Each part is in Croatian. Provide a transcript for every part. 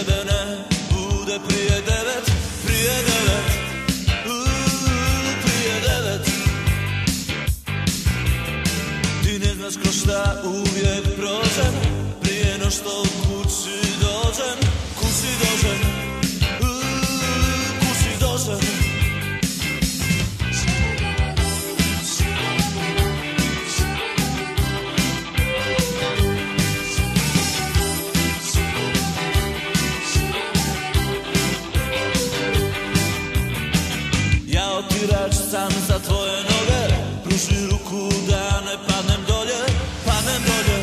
tebe ne bude prije 9, prije 9, prije 9. Ti ne znaš ko šta uvijek prođem, prije no što kući dođem, kući dođem, kući dođem. Otirač sam za tvoje noge, pruži ruku da ne padnem dolje, padnem dolje,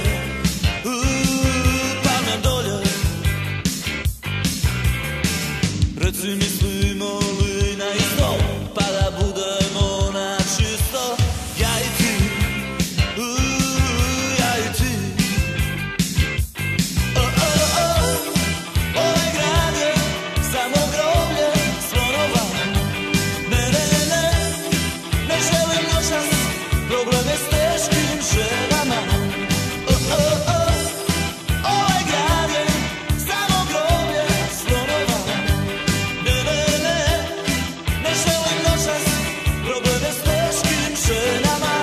padnem dolje. Reci mislimo li na isto, pa da budemo na čisto, ja i ti, ja i ti. Ovaj grad je samo groblje slonova. Probleme s teškim ženama. Ovaj grad je samo groblje slonova. Ne želim noćas probleme s teškim ženama.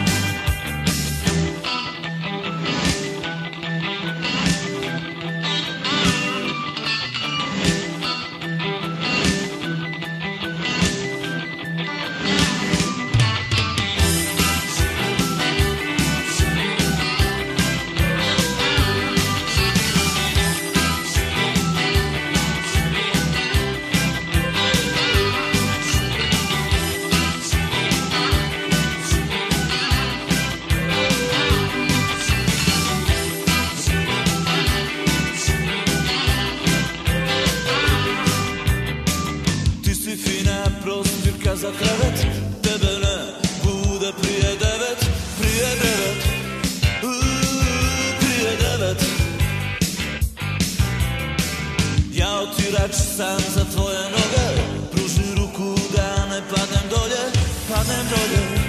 Fina prostirka za krevet, tebe ne bude prije 9, prije 9, prije 9. Ja otirač sam za tvoje noge, pruži ruku da ne padnem dolje, padnem dolje.